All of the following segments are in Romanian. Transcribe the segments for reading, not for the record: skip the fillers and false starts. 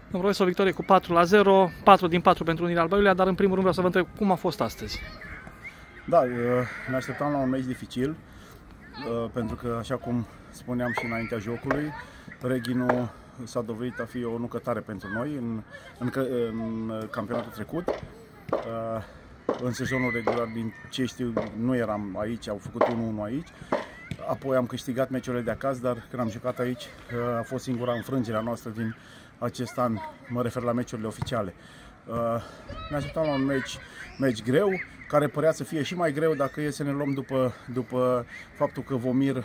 Profesor, o victorie cu 4-0, 4 din 4 pentru Unirea Alba Iulia, dar în primul rând vreau să vă întreb cum a fost astăzi. Da, ne așteptam la un meci dificil, pentru că, așa cum spuneam și înaintea jocului, Reghinu s-a dovedit a fi o nucătare pentru noi în campionatul trecut. În sezonul regular, din ce știu, nu eram aici, au făcut 1-1 aici. Apoi am câștigat meciurile de acasă, dar când am jucat aici a fost singura înfrângere a noastră din acest an, mă refer la meciurile oficiale. Ne așteptam la un meci greu, care părea să fie și mai greu dacă e să ne luăm după faptul că Vomir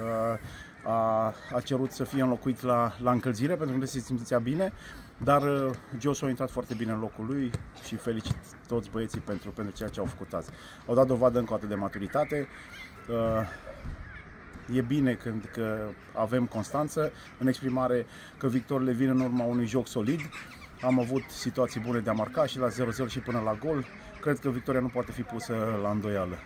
a cerut să fie înlocuit la încălzire, pentru că nu se simțea bine, dar Jos a intrat foarte bine în locul lui și felicit toți băieții pentru ceea ce au făcut azi. Au dat dovadă încă o dată de maturitate. E bine că avem constanță în exprimare, că victoriile vin în urma unui joc solid. Am avut situații bune de a marca și la 0-0 și până la gol. Cred că victoria nu poate fi pusă la îndoială.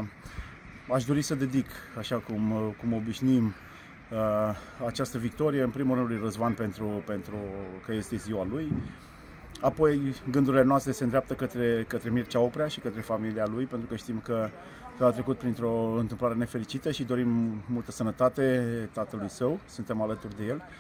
Aș dori să dedic, așa cum obișnuim, această victorie, în primul rând lui Răzvan pentru că este ziua lui. Apoi gândurile noastre se îndreaptă către Mircea Oprea și către familia lui, pentru că știm că a trecut printr-o întâmplare nefericită și dorim multă sănătate tatălui său, suntem alături de el.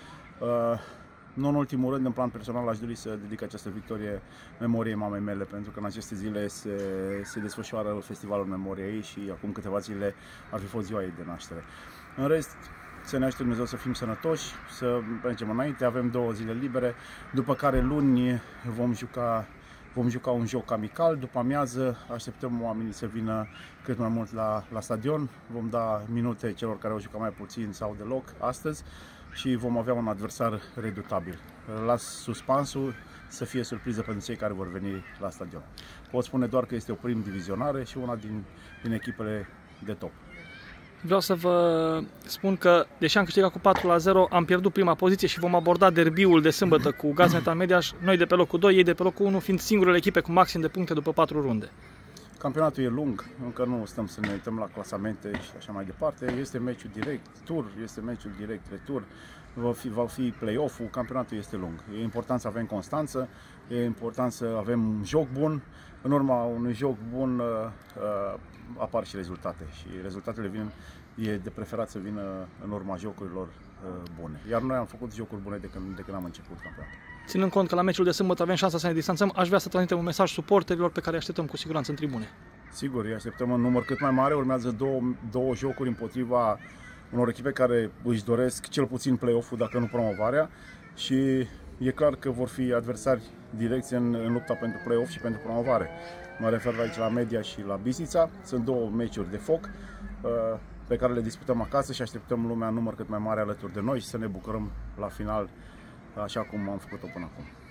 Nu în ultimul rând, în plan personal, aș dori să dedic această victorie memoriei mamei mele, pentru că în aceste zile se desfășoară festivalul memoriei ei și acum câteva zile ar fi fost ziua ei de naștere. În rest, să ne ajute Dumnezeu să fim sănătoși, să mergem înainte, avem 2 zile libere, după care luni vom juca un joc amical, după amiază așteptăm oamenii să vină cât mai mult la stadion, vom da minute celor care au jucat mai puțin sau deloc astăzi și vom avea un adversar redutabil. Las suspansul să fie surpriză pentru cei care vor veni la stadion. Pot spune doar că este o prim divizionare și una din echipele de top. Vreau să vă spun că, deși am câștigat cu 4-0, am pierdut prima poziție și vom aborda derbiul de sâmbătă cu Gazmetan Mediaș, noi de pe locul 2, ei de pe locul 1, fiind singurele echipe cu maxim de puncte după 4 runde. Campionatul e lung, încă nu stăm să ne uităm la clasamente și așa mai departe. Este meciul direct tur, este meciul direct retur, va fi play-off-ul, campionatul este lung. E important să avem constanță, e important să avem un joc bun. În urma unui joc bun apar și rezultate și rezultatele e de preferat să vină în urma jocurilor bune. Iar noi am făcut jocuri bune de când am început campionatul. Ținând cont că la meciul de sâmbătă avem șansa să ne distanțăm, aș vrea să transmitem un mesaj suporterilor pe care îi așteptăm cu siguranță în tribune. Sigur, îi așteptăm în număr cât mai mare, urmează două jocuri împotriva unor echipe care își doresc cel puțin play-off-ul, dacă nu promovarea, și e clar că vor fi adversari direcți în lupta pentru play-off și pentru promovare. Mă refer aici la Media și la Bistrița, sunt 2 meciuri de foc pe care le disputăm acasă și așteptăm lumea în număr cât mai mare alături de noi și să ne bucurăm la final așa cum am făcut-o până acum.